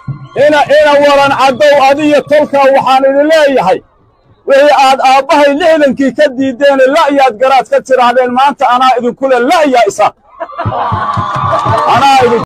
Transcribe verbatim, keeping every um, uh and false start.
ina ina waran cadow adiyo tolka waxaan idin leeyahay wixii aad aabbahay lixdankii ka diideen la yaad garaad ka tiraadeen maanta anaa idin kule la yaa isa anaa idin